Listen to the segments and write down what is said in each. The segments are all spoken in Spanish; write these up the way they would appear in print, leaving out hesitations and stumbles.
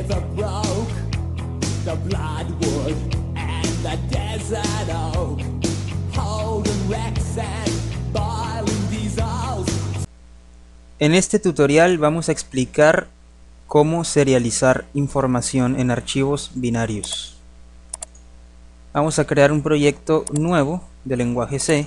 river broke, the bloodwood and the desert oak, holding wrecks and boiling diesels. En este tutorial vamos a explicar cómo serializar información en archivos binarios. Vamos a crear un proyecto nuevo de lenguaje C.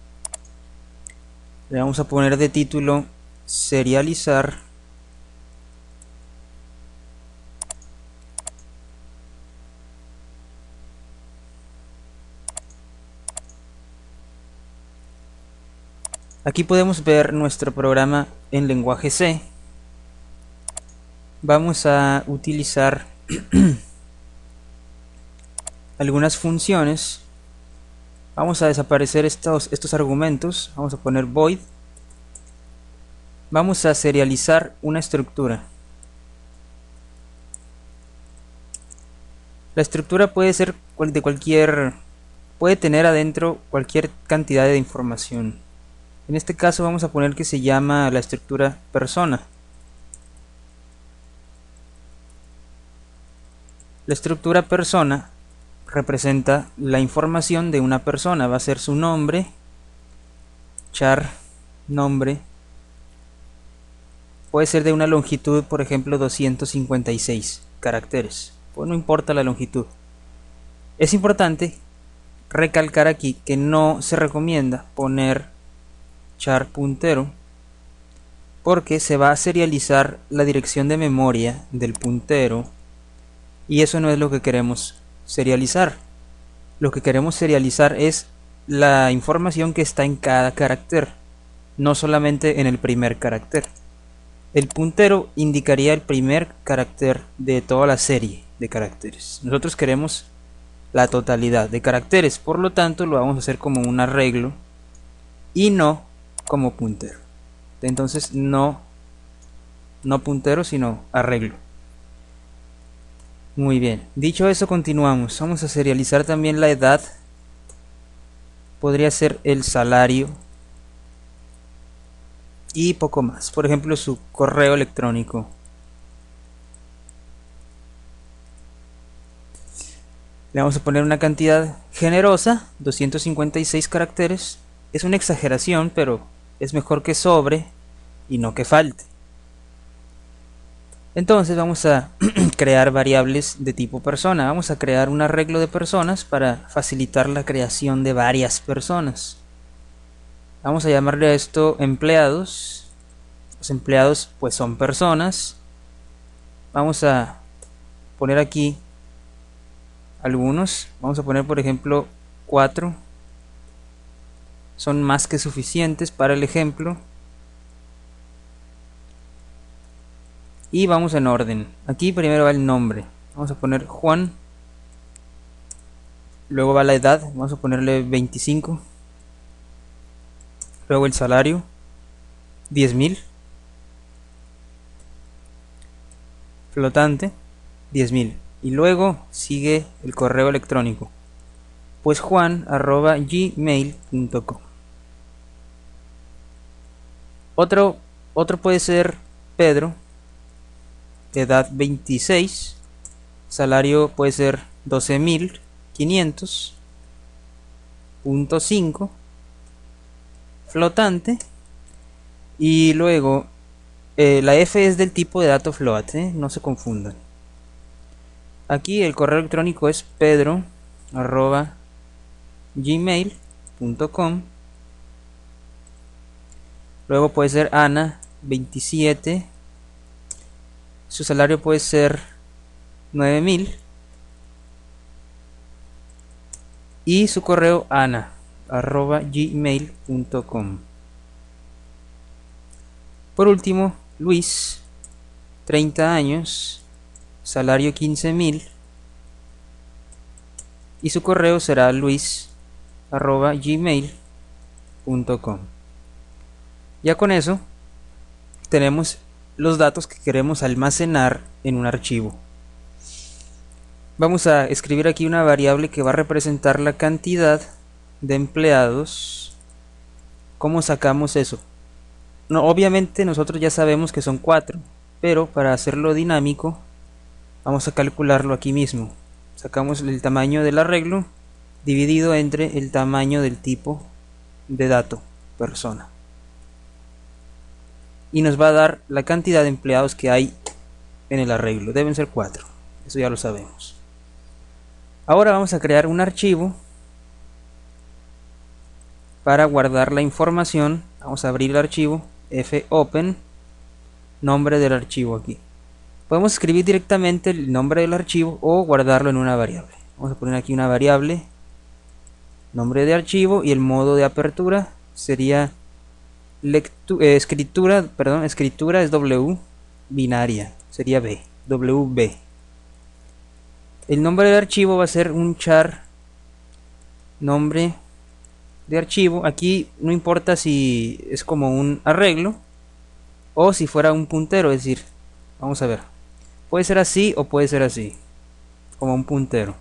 Le vamos a poner de título serializar Aquí podemos ver nuestro programa en lenguaje C. Vamos a utilizar algunas funciones. Vamos a desaparecer estos argumentos. Vamos a poner void. Vamos a serializar una estructura. La estructura puede ser de cualquier, puede tener adentro cualquier cantidad de información. En este caso vamos a poner que se llama la estructura persona. La estructura persona representa la información de una persona. Va a ser su nombre, char nombre. Puede ser de una longitud, por ejemplo, 256 caracteres. Pues no importa la longitud. Es importante recalcar aquí que no se recomienda poner char puntero porque se va a serializar la dirección de memoria del puntero y eso no es lo que queremos serializar. Lo que queremos serializar es la información que está en cada carácter, no solamente en el primer carácter. El puntero indicaría el primer carácter de toda la serie de caracteres. Nosotros queremos la totalidad de caracteres, por lo tanto lo vamos a hacer como un arreglo y no como puntero. Entonces no puntero sino arreglo. Muy bien, dicho eso continuamos. Vamos a serializar también la edad. Podría ser el salario y poco más, por ejemplo su correo electrónico. Le vamos a poner una cantidad generosa, 256 caracteres. Es una exageración, pero es mejor que sobre y no que falte. Entonces vamos a crear variables de tipo persona. Vamos a crear un arreglo de personas para facilitar la creación de varias personas. Vamos a llamarle a esto empleados. Los empleados pues son personas. Vamos a poner aquí algunos. Vamos a poner por ejemplo 4. Son más que suficientes para el ejemplo. Y vamos en orden. Aquí primero va el nombre. Vamos a poner Juan. Luego va la edad. Vamos a ponerle 25. Luego el salario 10.000. Flotante 10.000. Y luego sigue el correo electrónico. Pues juan@gmail.com. Otro puede ser Pedro, edad 26, salario puede ser 12.500, punto 5, flotante, y luego la F es del tipo de dato float, no se confundan. Aquí el correo electrónico es pedro@gmail.com. Luego puede ser Ana, 27. Su salario puede ser 9.000. Y su correo ana@gmail.com. Por último, Luis, 30 años, salario 15.000. Y su correo será luis@gmail.com. Ya con eso tenemos los datos que queremos almacenar en un archivo. Vamos a escribir aquí una variable que va a representar la cantidad de empleados. ¿Cómo sacamos eso? No, obviamente nosotros ya sabemos que son 4, pero para hacerlo dinámico Vamos a calcularlo aquí mismo. Sacamos el tamaño del arreglo dividido entre el tamaño del tipo de dato persona. Y nos va a dar la cantidad de empleados que hay en el arreglo. Deben ser 4. Eso ya lo sabemos. Ahora vamos a crear un archivo para guardar la información. Vamos a abrir el archivo fopen, nombre del archivo aquí. Podemos escribir directamente el nombre del archivo o guardarlo en una variable. Vamos a poner aquí una variable, nombre de archivo, y el modo de apertura sería escritura es W, binaria sería B, WB. El nombre del archivo va a ser un char nombre de archivo. Aquí no importa si es como un arreglo o si fuera un puntero, es decir, vamos a ver, puede ser así o puede ser así, como un puntero.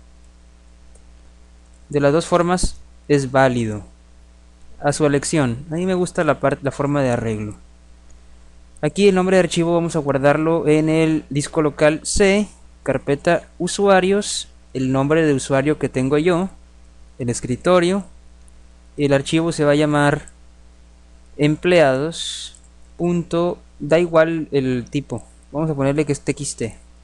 De las dos formas es válido, a su elección. A mí me gusta la forma de arreglo. Aquí el nombre de archivo vamos a guardarlo en el disco local C, carpeta usuarios, el nombre de usuario que tengo yo, el escritorio. El archivo se va a llamar empleados. Da igual el tipo, vamos a ponerle que es txt.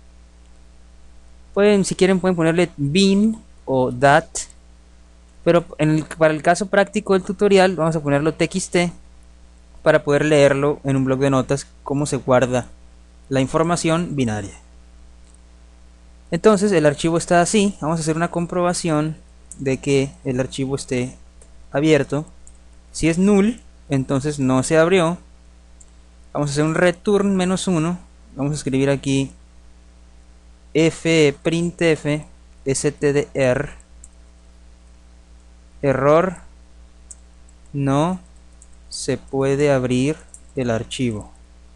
Si quieren pueden ponerle bin o dat, pero para el caso práctico del tutorial vamos a ponerlo txt para poder leerlo en un bloc de notas cómo se guarda la información binaria. Entonces el archivo está así. Vamos a hacer una comprobación de que el archivo esté abierto. Si es null, entonces no se abrió. Vamos a hacer un return -1. Vamos a escribir aquí printf stdr error, no se puede abrir el archivo.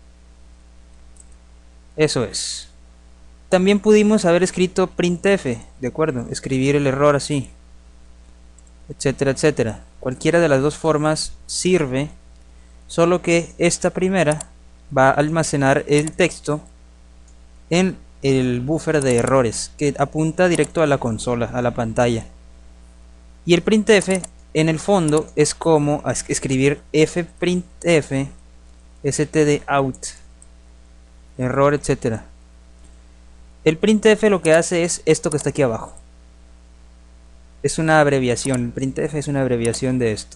Eso es. También pudimos haber escrito printf, de acuerdo, escribir el error así, etcétera, etcétera. Cualquiera de las dos formas sirve, solo que esta primera va a almacenar el texto en el buffer de errores que apunta directo a la consola, a la pantalla. Y el printf en el fondo es como escribir fprintf stdout error, etcétera. El printf lo que hace es esto que está aquí abajo. Es una abreviación, el printf es una abreviación de esto.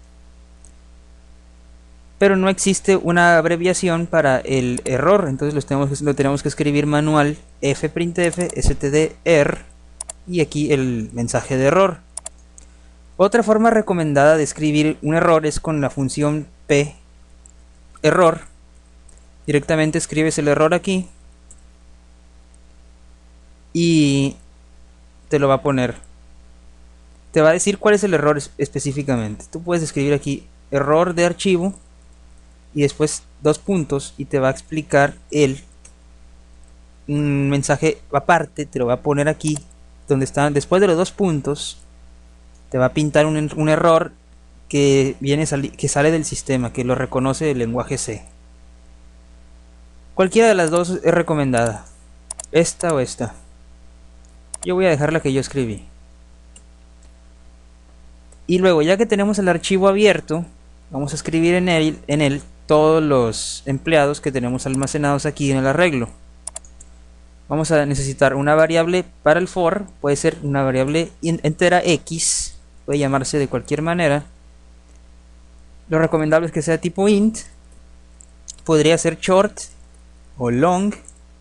Pero no existe una abreviación para el error, entonces lo tenemos que escribir manual, fprintf stdr, y aquí el mensaje de error. Otra forma recomendada de escribir un error es con la función p error. Directamente escribes el error aquí y te lo va a poner. Te va a decir cuál es el error específicamente. Tú puedes escribir aquí error de archivo y después 2 puntos y te va a explicar un mensaje aparte. Te lo va a poner aquí donde están, después de los 2 puntos te va a pintar un error que sale del sistema, que lo reconoce el lenguaje C. Cualquiera de las dos es recomendada, esta o esta. Yo voy a dejar la que yo escribí. Y luego, ya que tenemos el archivo abierto, vamos a escribir en él todos los empleados que tenemos almacenados aquí en el arreglo. Vamos a necesitar una variable para el for, puede ser una variable entera x, puede llamarse de cualquier manera. Lo recomendable es que sea tipo int, podría ser short o long,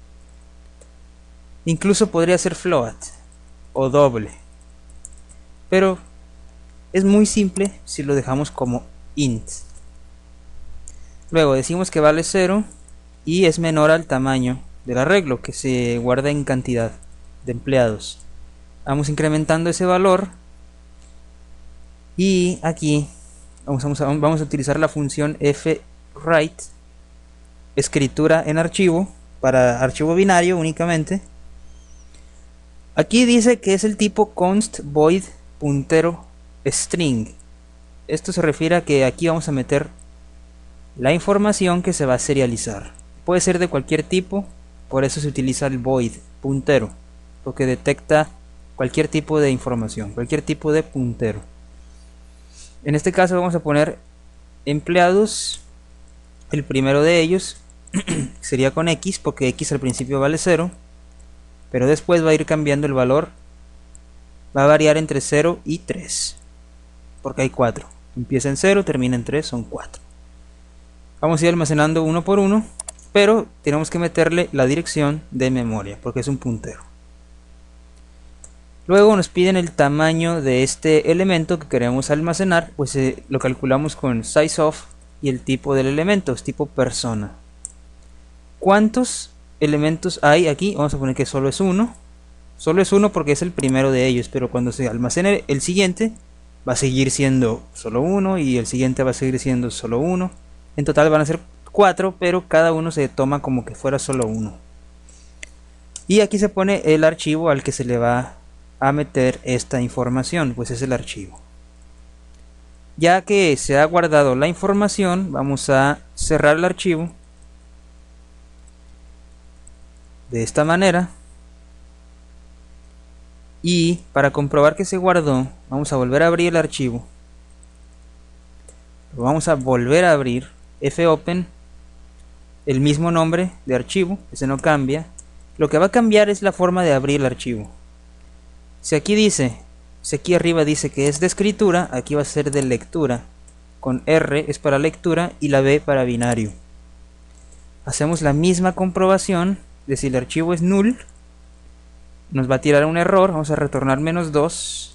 incluso podría ser float o doble, pero es muy simple si lo dejamos como int. Luego decimos que vale 0 y es menor al tamaño del arreglo, que se guarda en cantidad de empleados. Vamos incrementando ese valor y aquí vamos a utilizar la función fwrite, escritura en archivo, para archivo binario únicamente. Aquí dice que es el tipo const void puntero string. Esto se refiere a que aquí vamos a meter la información que se va a serializar. Puede ser de cualquier tipo, Por eso se utiliza el void, puntero, porque detecta cualquier tipo de información, cualquier tipo de puntero. En este caso vamos a poner empleados, el primero de ellos sería con X, porque X al principio vale 0, pero después va a ir cambiando el valor, va a variar entre 0 y 3, porque hay 4, empieza en 0, termina en 3, son 4. Vamos a ir almacenando uno por uno, pero tenemos que meterle la dirección de memoria, porque es un puntero. Luego nos piden el tamaño de este elemento que queremos almacenar, pues lo calculamos con sizeOf y el tipo del elemento es tipo persona. ¿Cuántos elementos hay aquí? Vamos a poner que solo es uno. Solo es uno porque es el primero de ellos, pero cuando se almacene el siguiente va a seguir siendo solo uno y el siguiente va a seguir siendo solo uno. En total van a ser 4, pero cada uno se toma como que fuera solo uno. Y aquí se pone el archivo al que se le va a meter esta información, pues es el archivo. Ya que se ha guardado la información, vamos a cerrar el archivo de esta manera. Y para comprobar que se guardó, vamos a volver a abrir el archivo. Lo vamos a volver a abrir, fopen, el mismo nombre de archivo, ese no cambia. Lo que va a cambiar es la forma de abrir el archivo. Si aquí arriba dice que es de escritura, aquí va a ser de lectura. Con R es para lectura y la B para binario. Hacemos la misma comprobación de si el archivo es null. Nos va a tirar un error, vamos a retornar -2.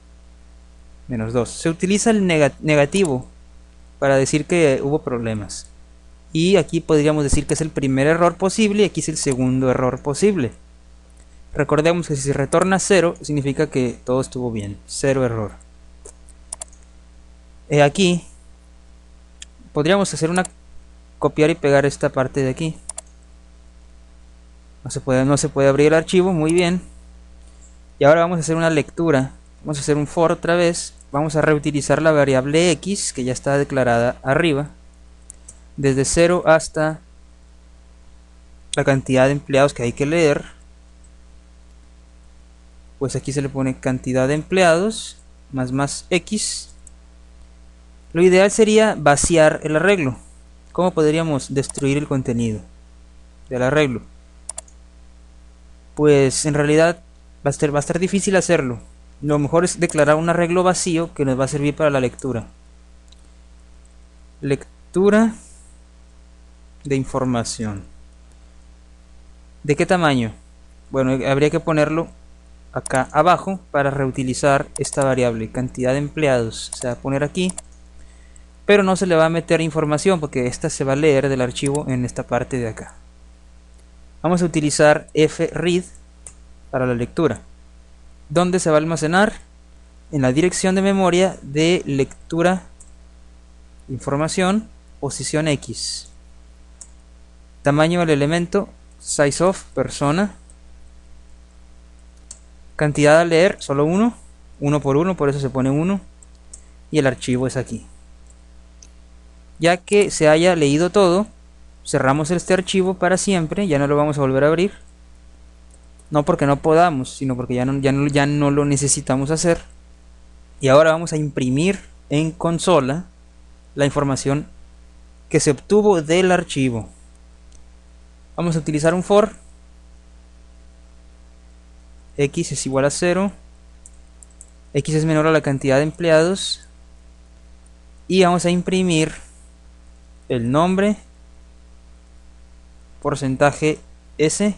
Se utiliza el negativo para decir que hubo problemas. Y aquí podríamos decir que es el primer error posible y aquí es el segundo error posible. Recordemos que si se retorna 0 significa que todo estuvo bien, 0 error. Aquí podríamos hacer copiar y pegar esta parte de aquí. No se puede abrir el archivo, muy bien. Y ahora vamos a hacer una lectura. Vamos a hacer un for otra vez. Vamos a reutilizar la variable x que ya está declarada arriba. Desde 0 hasta la cantidad de empleados que hay que leer. Pues aquí se le pone cantidad de empleados más x. Lo ideal sería vaciar el arreglo. ¿Cómo podríamos destruir el contenido del arreglo? Pues en realidad va a estar difícil hacerlo. Lo mejor es declarar un arreglo vacío que nos va a servir para la lectura. Lectura de información. ¿De qué tamaño? Bueno, habría que ponerlo acá abajo para reutilizar esta variable, cantidad de empleados. Se va a poner aquí, pero no se le va a meter información porque esta se va a leer del archivo en esta parte de acá. Vamos a utilizar fread para la lectura. ¿Dónde se va a almacenar? En la dirección de memoria de lectura información posición x. Tamaño del elemento sizeOf persona. Cantidad a leer solo 1, 1 por 1, por eso se pone 1. Y el archivo es aquí. Ya que se haya leído todo, cerramos este archivo para siempre, ya no lo vamos a volver a abrir. No porque no podamos, sino porque ya no lo necesitamos hacer. Y ahora vamos a imprimir en consola la información que se obtuvo del archivo. Vamos a utilizar un for. X es igual a 0. X es menor a la cantidad de empleados. Y vamos a imprimir el nombre, porcentaje S,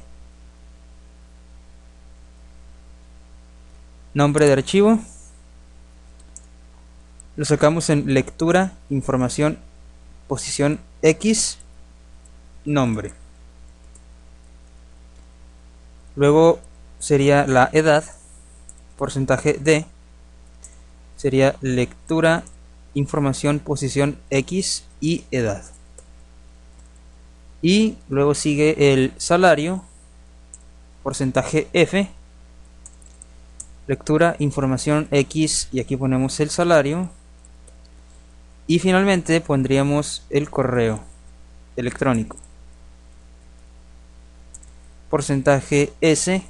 nombre de archivo. Lo sacamos en lectura, información, posición X, nombre. Luego sería la edad, porcentaje D, sería lectura, información, posición X y edad. Y luego sigue el salario, porcentaje F, lectura, información X y aquí ponemos el salario. Y finalmente pondríamos el correo electrónico. %s,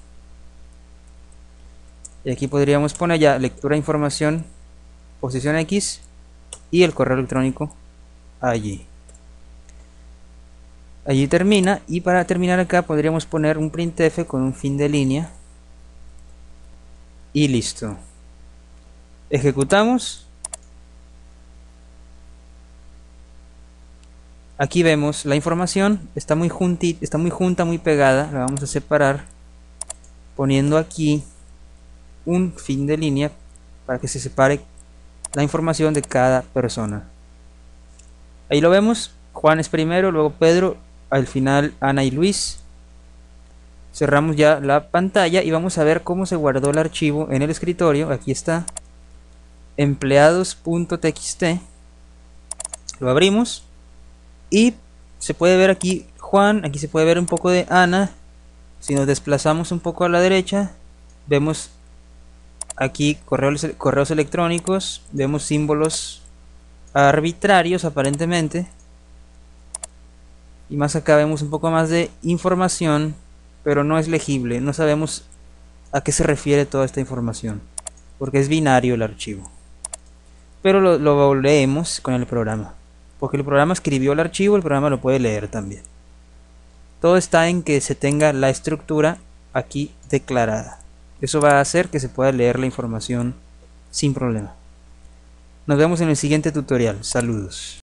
y aquí podríamos poner ya lectura de información, posición X y el correo electrónico allí. Allí termina, y para terminar acá podríamos poner un printf con un fin de línea y listo. Ejecutamos. Aquí vemos la información, está muy junta, muy pegada. La vamos a separar poniendo aquí un fin de línea para que se separe la información de cada persona. Ahí lo vemos, Juan es primero, luego Pedro, al final Ana y Luis. Cerramos ya la pantalla y vamos a ver cómo se guardó el archivo en el escritorio. Aquí está, empleados.txt. Lo abrimos y se puede ver aquí Juan, aquí se puede ver un poco de Ana. Si nos desplazamos un poco a la derecha, vemos aquí correos electrónicos, vemos símbolos arbitrarios aparentemente, y más acá vemos un poco más de información, pero no es legible, no sabemos a qué se refiere toda esta información, porque es binario el archivo. Pero lo leemos con el programa, porque el programa escribió el archivo, el programa lo puede leer también. Todo está en que se tenga la estructura aquí declarada. Eso va a hacer que se pueda leer la información sin problema. Nos vemos en el siguiente tutorial. Saludos.